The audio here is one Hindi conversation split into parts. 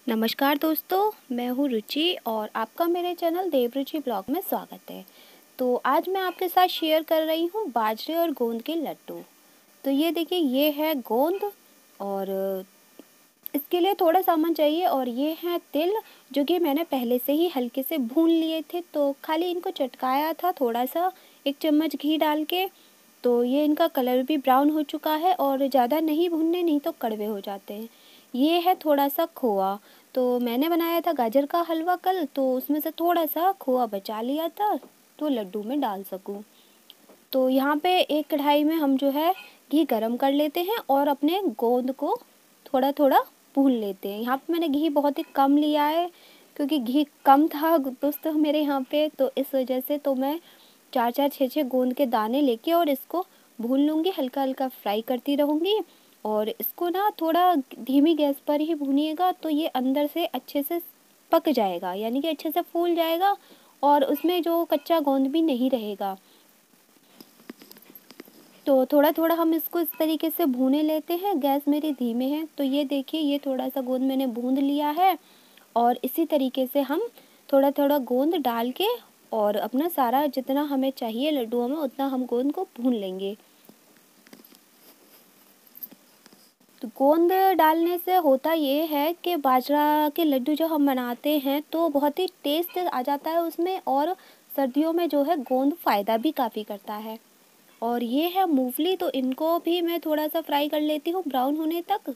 नमस्कार दोस्तों, मैं हूँ रुचि और आपका मेरे चैनल देवरुचि ब्लॉग में स्वागत है। तो आज मैं आपके साथ शेयर कर रही हूँ बाजरे और गोंद के लड्डू। तो ये देखिए, ये है गोंद और इसके लिए थोड़ा सामान चाहिए और ये है तिल, जो कि मैंने पहले से ही हल्के से भून लिए थे। तो खाली इनको चटकाया था थोड़ा सा 1 चम्मच घी डाल के। तो ये इनका कलर भी ब्राउन हो चुका है और ज़्यादा नहीं भूनने, नहीं तो कड़वे हो जाते हैं। ये है थोड़ा सा खोआ। तो मैंने बनाया था गाजर का हलवा कल, तो उसमें से थोड़ा सा खोआ बचा लिया था तो लड्डू में डाल सकूं। तो यहाँ पे एक कढ़ाई में हम जो है घी गरम कर लेते हैं और अपने गोंद को थोड़ा थोड़ा भून लेते हैं। यहाँ पे मैंने घी बहुत ही कम लिया है क्योंकि घी कम था दोस्तों मेरे यहाँ पे, तो इस वजह से तो मैं 4-4 6-6 गोंद के दाने लेके और इसको भून लूँगी, हल्का हल्का फ्राई करती रहूँगी। और इसको ना थोड़ा धीमी गैस पर ही भूनिएगा तो ये अंदर से अच्छे से पक जाएगा, यानी कि अच्छे से फूल जाएगा और उसमें जो कच्चा गोंद भी नहीं रहेगा। तो थोड़ा थोड़ा हम इसको इस तरीके से भूने लेते हैं, गैस मेरी धीमे है। तो ये देखिए, ये थोड़ा सा गोंद मैंने भून लिया है और इसी तरीके से हम थोड़ा थोड़ा गोंद डाल के और अपना सारा जितना हमें चाहिए लड्डुओं में उतना हम गोंद को भून लेंगे। तो गोंद डालने से होता ये है कि बाजरा के लड्डू जो हम बनाते हैं तो बहुत ही टेस्ट आ जाता है उसमें, और सर्दियों में जो है गोंद फ़ायदा भी काफ़ी करता है। और ये है मूंगफली, तो इनको भी मैं थोड़ा सा फ्राई कर लेती हूँ ब्राउन होने तक।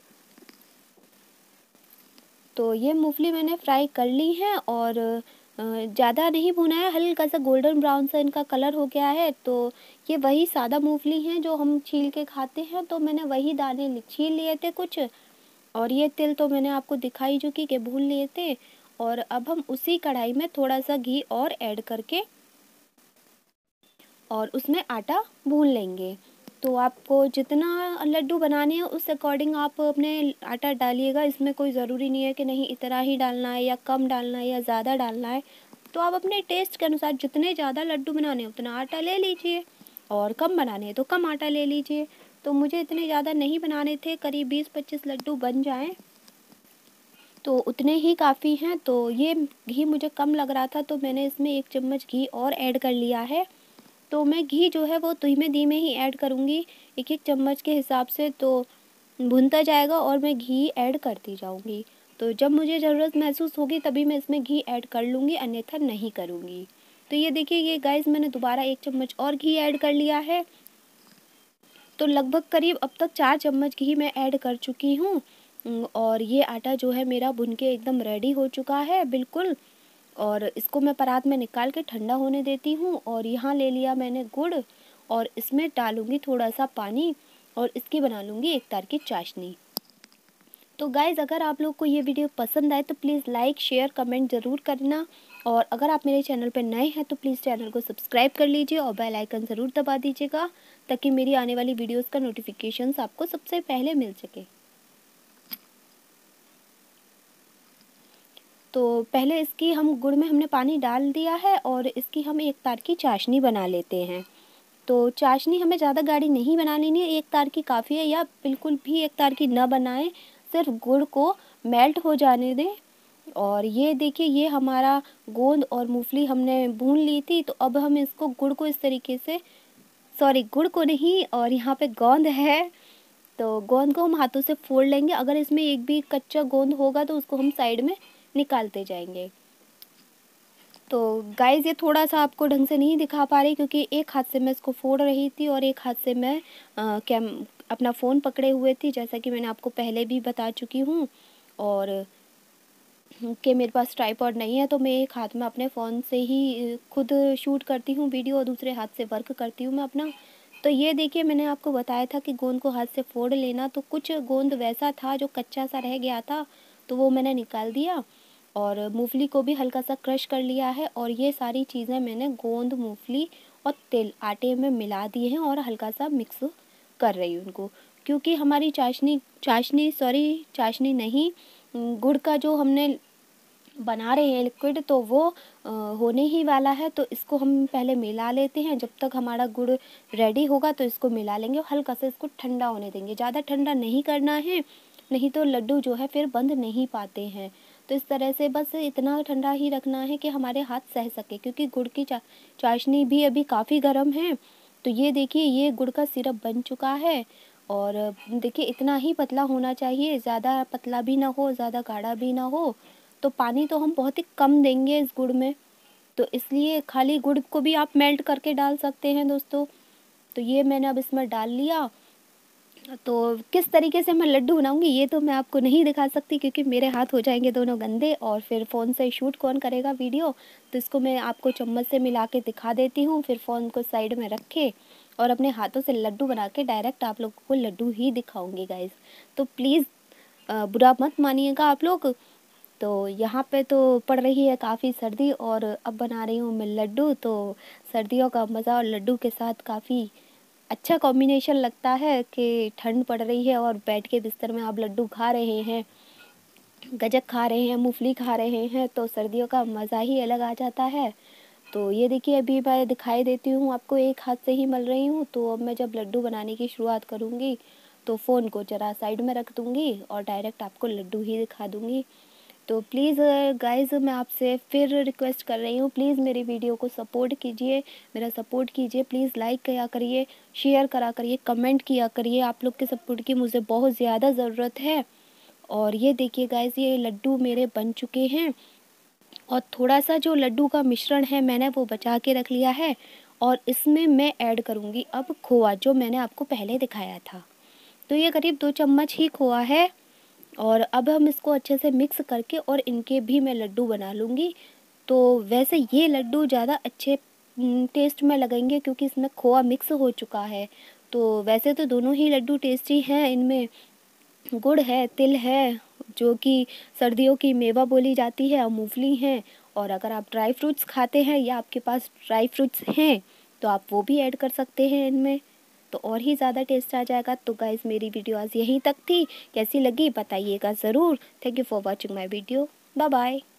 तो ये मूंगफली मैंने फ्राई कर ली है और ज़्यादा नहीं भुना है, हल्का सा गोल्डन ब्राउन सा इनका कलर हो गया है। तो ये वही सादा मूंगफली हैं जो हम छील के खाते हैं, तो मैंने वही दाने छील लिए थे कुछ। और ये तिल तो मैंने आपको दिखाई चुकी कि भून लिए थे। और अब हम उसी कढ़ाई में थोड़ा सा घी और ऐड करके और उसमें आटा भून लेंगे। तो आपको जितना लड्डू बनाने हैं उस अकॉर्डिंग आप अपने आटा डालिएगा। इसमें कोई ज़रूरी नहीं है कि नहीं इतना ही डालना है या कम डालना है या ज़्यादा डालना है। तो आप अपने टेस्ट के अनुसार जितने ज़्यादा लड्डू बनाने हैं उतना आटा ले लीजिए, और कम बनाने हैं तो कम आटा ले लीजिए। तो मुझे इतने ज़्यादा नहीं बनाने थे, करीब 20-25 लड्डू बन जाएँ तो उतने ही काफ़ी हैं। तो ये घी मुझे कम लग रहा था तो मैंने इसमें 1 चम्मच घी और ऐड कर लिया है। तो मैं घी जो है वो धीमे-धीमे ही ऐड करूँगी, 1-1 चम्मच के हिसाब से, तो भुनता जाएगा और मैं घी ऐड करती जाऊँगी। तो जब मुझे ज़रूरत महसूस होगी तभी मैं इसमें घी ऐड कर लूँगी, अन्यथा नहीं करूँगी। तो ये देखिए, ये गाइस मैंने दोबारा 1 चम्मच और घी ऐड कर लिया है। तो लगभग करीब अब तक 4 चम्मच घी मैं ऐड कर चुकी हूँ। और ये आटा जो है मेरा भुन के एकदम रेडी हो चुका है बिल्कुल। और इसको मैं परात में निकाल के ठंडा होने देती हूँ। और यहाँ ले लिया मैंने गुड़ और इसमें डालूँगी थोड़ा सा पानी और इसकी बना लूँगी एक तार की चाशनी। तो गाइज़, अगर आप लोग को ये वीडियो पसंद आए तो प्लीज़ लाइक शेयर कमेंट ज़रूर करना। और अगर आप मेरे चैनल पर नए हैं तो प्लीज़ चैनल को सब्सक्राइब कर लीजिए और बेल आइकन ज़रूर दबा दीजिएगा, ताकि मेरी आने वाली वीडियोज़ का नोटिफिकेशंस आपको सबसे पहले मिल सके। तो पहले इसकी हम गुड़ में हमने पानी डाल दिया है और इसकी हम एक तार की चाशनी बना लेते हैं। तो चाशनी हमें ज़्यादा गाढ़ी नहीं बनानी है, एक तार की काफ़ी है, या बिल्कुल भी एक तार की ना बनाएं, सिर्फ गुड़ को मेल्ट हो जाने दें। और ये देखिए, ये हमारा गोंद और मूंगफली हमने भून ली थी। तो अब हम इसको गुड़ को इस तरीके से, सॉरी गुड़ को नहीं, और यहाँ पे गोंद है तो गोंद को हम हाथों से फोड़ लेंगे। अगर इसमें एक भी कच्चा गोंद होगा तो उसको हम साइड में निकालते जाएंगे। तो गाइज़, ये थोड़ा सा आपको ढंग से नहीं दिखा पा रही क्योंकि एक हाथ से मैं इसको फोड़ रही थी और एक हाथ से मैं कैम अपना फ़ोन पकड़े हुए थी, जैसा कि मैंने आपको पहले भी बता चुकी हूँ। और कि मेरे पास ट्राइपॉड नहीं है तो मैं एक हाथ में अपने फ़ोन से ही खुद शूट करती हूँ वीडियो और दूसरे हाथ से वर्क करती हूँ मैं अपना। तो ये देखिए, मैंने आपको बताया था कि गोंद को हाथ से फोड़ लेना, तो कुछ गोंद वैसा था जो कच्चा सा रह गया था, तो वो मैंने निकाल दिया। और मूंगफली को भी हल्का सा क्रश कर लिया है और ये सारी चीज़ें मैंने गोंद, मूंगफली और तिल आटे में मिला दिए हैं और हल्का सा मिक्स कर रही हूँ उनको, क्योंकि हमारी चाशनी नहीं, गुड़ का जो हमने बना रहे हैं लिक्विड, तो वो होने ही वाला है। तो इसको हम पहले मिला लेते हैं, जब तक हमारा गुड़ रेडी होगा तो इसको मिला लेंगे और हल्का सा इसको ठंडा होने देंगे, ज़्यादा ठंडा नहीं करना है। नहीं तो लड्डू जो है फिर बंध नहीं पाते हैं। तो इस तरह से बस इतना ठंडा ही रखना है कि हमारे हाथ सह सके, क्योंकि गुड़ की चाशनी भी अभी काफ़ी गर्म है। तो ये देखिए, ये गुड़ का सिरप बन चुका है। और देखिए इतना ही पतला होना चाहिए, ज़्यादा पतला भी ना हो, ज़्यादा गाढ़ा भी ना हो। तो पानी तो हम बहुत ही कम देंगे इस गुड़ में, तो इसलिए खाली गुड़ को भी आप मेल्ट करके डाल सकते हैं दोस्तों। तो ये मैंने अब इसमें डाल लिया। तो किस तरीके से मैं लड्डू बनाऊंगी ये तो मैं आपको नहीं दिखा सकती, क्योंकि मेरे हाथ हो जाएंगे दोनों गंदे, और फिर फ़ोन से शूट कौन करेगा वीडियो। तो इसको मैं आपको चम्मच से मिला के दिखा देती हूँ, फिर फ़ोन को साइड में रखे और अपने हाथों से लड्डू बना के डायरेक्ट आप लोगों को लड्डू ही दिखाऊंगी गाइज़। तो प्लीज़ बुरा मत मानिएगा आप लोग। तो यहाँ पे तो पड़ रही है काफ़ी सर्दी, और अब बना रही हूँ मैं लड्डू। तो सर्दियों का मज़ा और लड्डू के साथ काफ़ी अच्छा कॉम्बिनेशन लगता है कि ठंड पड़ रही है और बैठ के बिस्तर में आप लड्डू खा रहे हैं, गजक खा रहे हैं, मूंगफली खा रहे हैं, तो सर्दियों का मज़ा ही अलग आ जाता है। तो ये देखिए, अभी मैं दिखाई देती हूँ आपको, एक हाथ से ही मल रही हूँ। तो अब मैं जब लड्डू बनाने की शुरुआत करूँगी तो फ़ोन को ज़रा साइड में रख दूँगी और डायरेक्ट आपको लड्डू ही दिखा दूँगी। तो प्लीज़ गाइज़, मैं आपसे फिर रिक्वेस्ट कर रही हूँ, प्लीज़ मेरी वीडियो को सपोर्ट कीजिए, मेरा सपोर्ट कीजिए। प्लीज़ लाइक किया करिए, शेयर करा करिए, कमेंट किया करिए। आप लोग के सपोर्ट की मुझे बहुत ज़्यादा ज़रूरत है। और ये देखिए गाइज़, ये लड्डू मेरे बन चुके हैं। और थोड़ा सा जो लड्डू का मिश्रण है मैंने वो बचा के रख लिया है, और इसमें मैं ऐड करूँगी अब खोआ, जो मैंने आपको पहले दिखाया था। तो ये करीब 2 चम्मच ही खोआ है। और अब हम इसको अच्छे से मिक्स करके और इनके भी मैं लड्डू बना लूँगी। तो वैसे ये लड्डू ज़्यादा अच्छे टेस्ट में लगेंगे, क्योंकि इसमें खोआ मिक्स हो चुका है। तो वैसे तो दोनों ही लड्डू टेस्टी हैं, इनमें गुड़ है, तिल है, जो कि सर्दियों की मेवा बोली जाती है, और मूंगफली है। और अगर आप ड्राई फ्रूट्स खाते हैं या आपके पास ड्राई फ्रूट्स हैं तो आप वो भी ऐड कर सकते हैं इनमें, तो और ही ज़्यादा टेस्ट आ जाएगा। तो गाइज़, मेरी वीडियो आज यहीं तक थी, कैसी लगी बताइएगा ज़रूर। Thank you for watching my video. Bye bye.